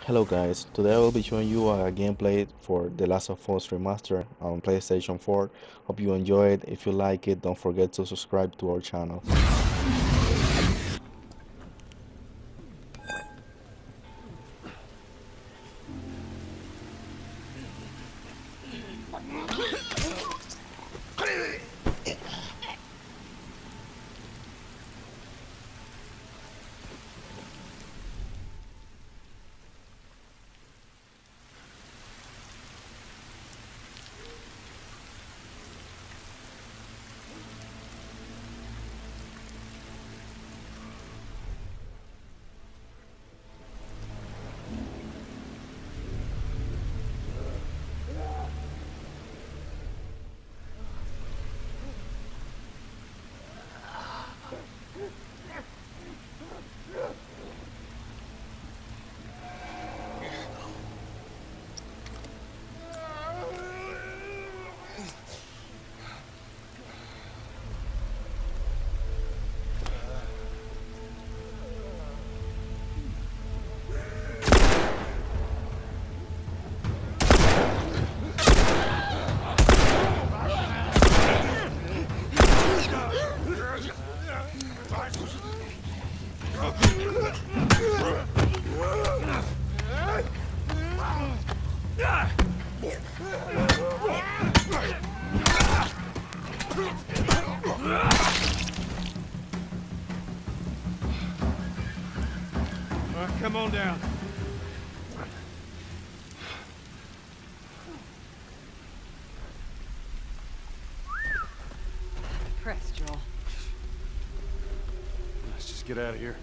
Hello guys, today I will be showing you a gameplay for The Last of Us Remastered on PlayStation 4. Hope you enjoy it. If you like it, don't forget to subscribe to our channel. Come on down. Press, Joel. Let's just get out of here.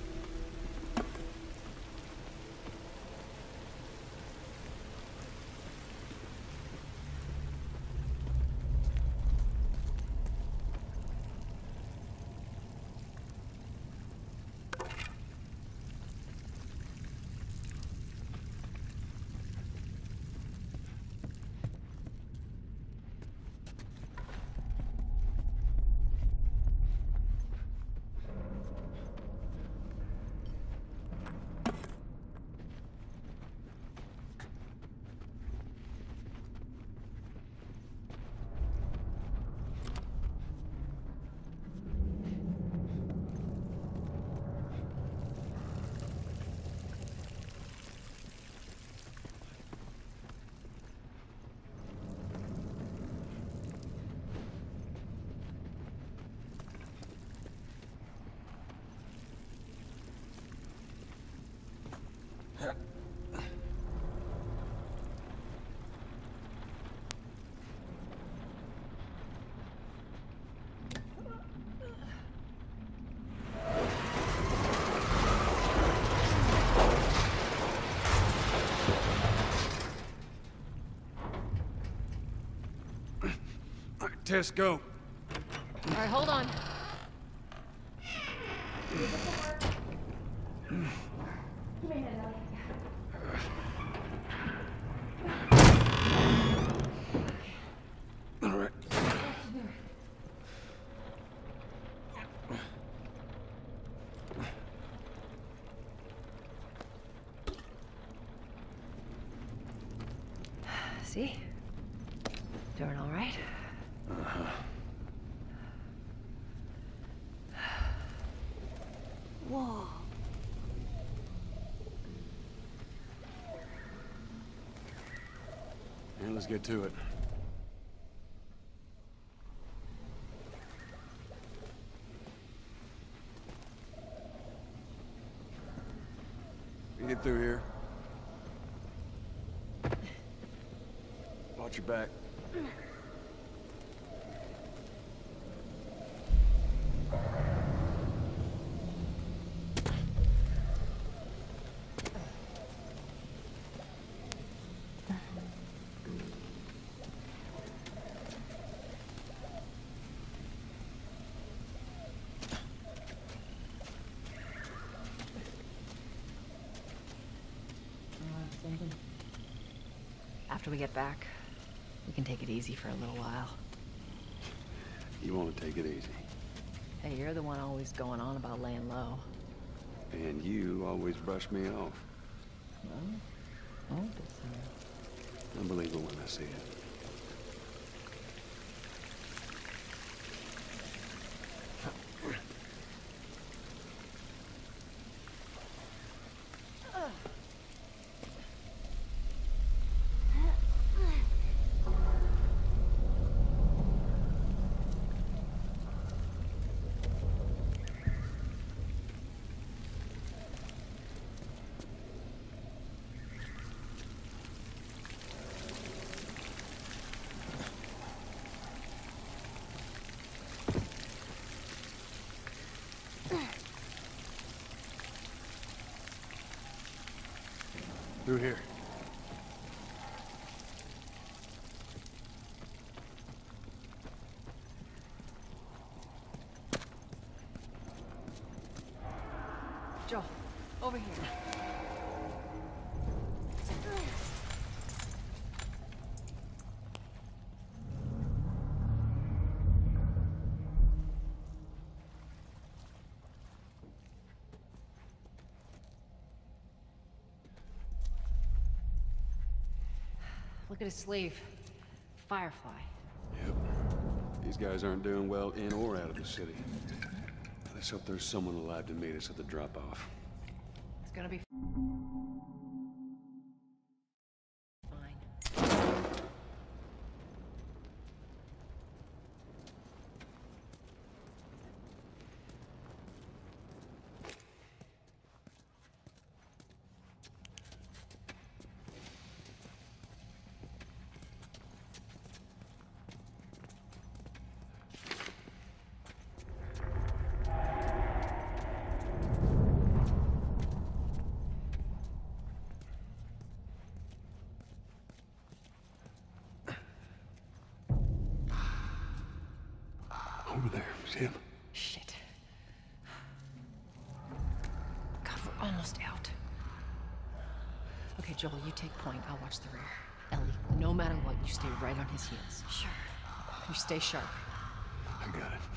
All right, Tess, go. All right, hold on. All right. See? Doing all right? Whoa. And let's get to it. You get through here. Watch your back. After we get back, we can take it easy for a little while. You want to take it easy. Hey, you're the one always going on about laying low. And you always brush me off. Well, I'll believe it when I see it. Through here. Joel, over here. Look at his sleeve. Firefly. Yep. These guys aren't doing well in or out of the city. Let's hope there's someone alive to meet us at the drop-off. It's gonna be fine. Over there, see him? Shit. God, we're almost out. Okay, Joel, you take point. I'll watch the rear. Ellie, no matter what, you stay right on his heels. Sure. You stay sharp. I got it.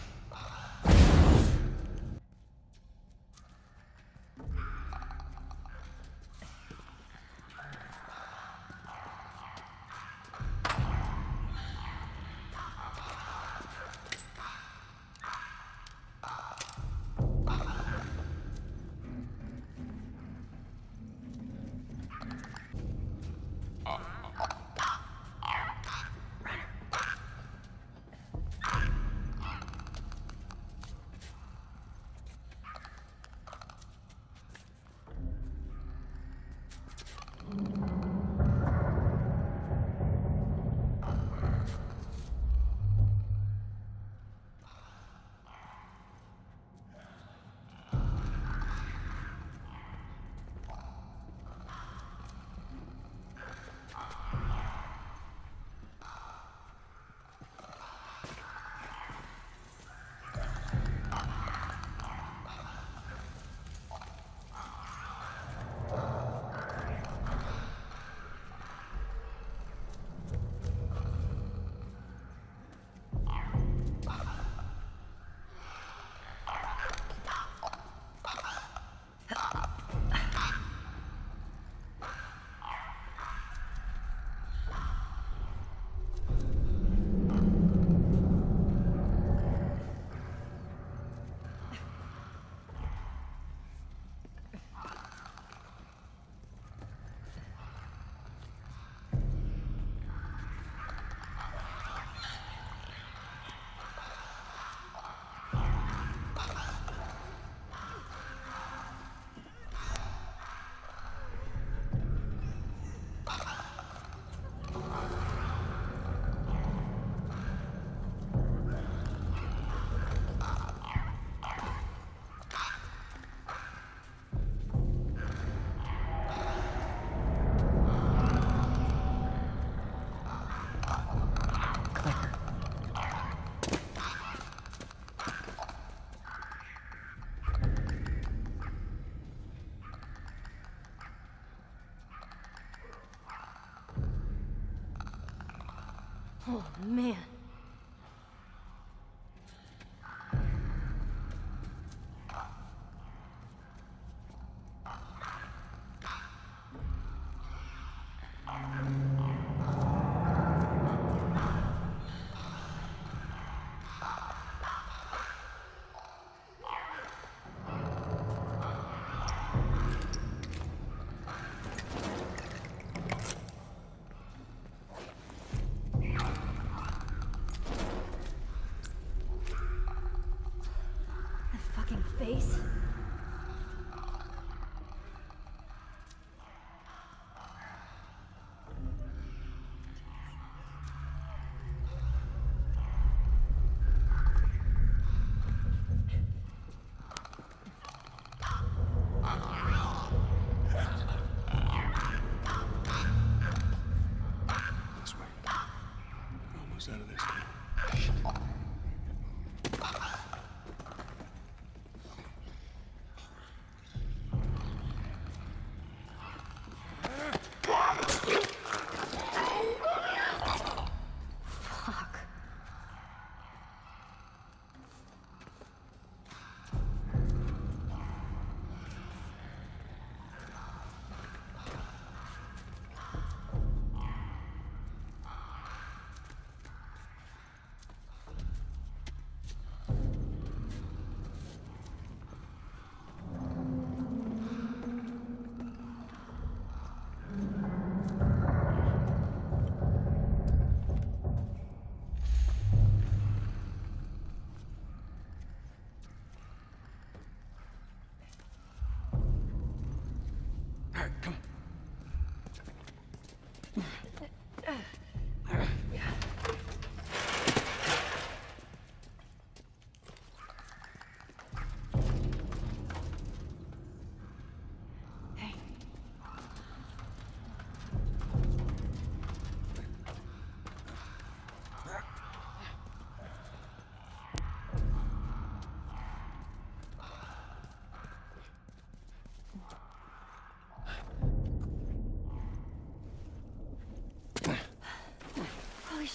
Oh, man.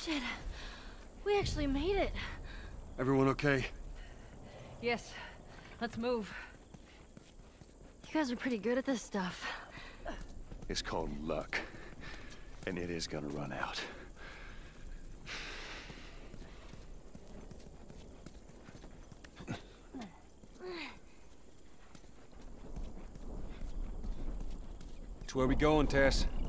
Shit. We actually made it. Everyone okay? Yes. Let's move. You guys are pretty good at this stuff. It's called luck. And it is gonna run out. Which way we going, Tess?